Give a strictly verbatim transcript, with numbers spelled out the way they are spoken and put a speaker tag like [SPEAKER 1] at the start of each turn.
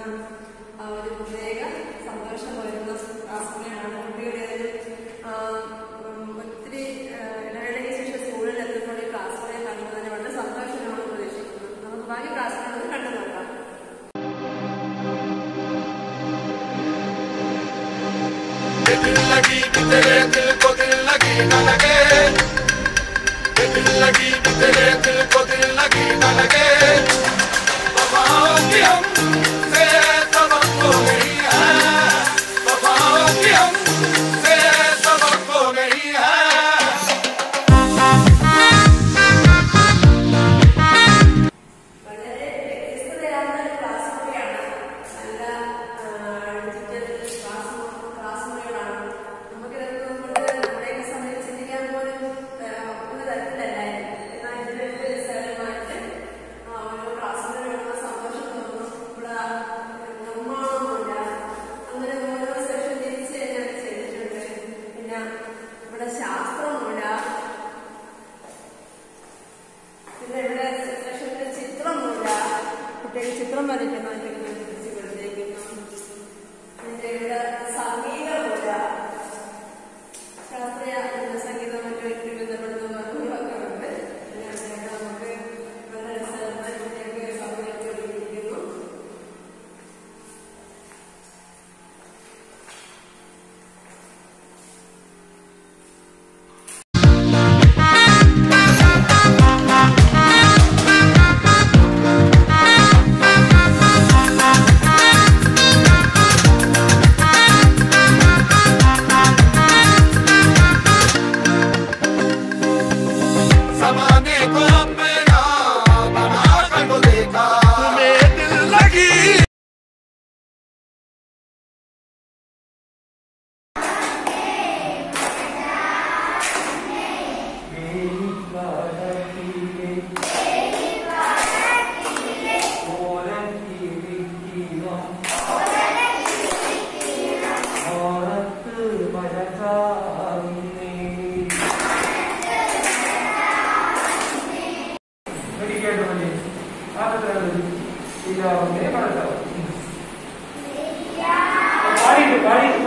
[SPEAKER 1] ഒരു പ്രത്യേക സന്തോഷം വരുന്ന ക്ലാസ് മുറിയാണ്. കുട്ടികളുടെ ഒത്തിരി ഇടവേളയ്ക്ക് ശേഷം സ്കൂളിൽ എത്തുമ്പോൾ ഈ ക്ലാസ് മുറിയെ കാണുന്നതിന് വളരെ സന്തോഷമാണ് പ്രതീക്ഷിക്കുന്നത്. നമുക്ക് ബാക്കി ക്ലാസ്സുകളൊന്ന് കണ്ടു നോക്കാം.
[SPEAKER 2] दिल लगी कि तेरे दिल को दिल लगी न लगे, दिल लगी कि तेरे दिल को दिल लगी न लगे, वफाओं की हमसे सबक हो गई है, वफाओं की हमसे सबक हो गई है. ചിത്രം വരയ്ക്കുന്ന പിന്നെ ഇവിടെ സംഗീതമില്ല, ശാസ്ത്രീയ സംഗീതം മറ്റുമായിട്ട് ബന്ധപ്പെടുന്ന വർക്കുകളൊക്കെ ഉണ്ട്. നമുക്ക് വളരെ രസകരമായി കുട്ടികൾക്ക് സമയത്തിരിക്കുന്നു.
[SPEAKER 3] Body to body.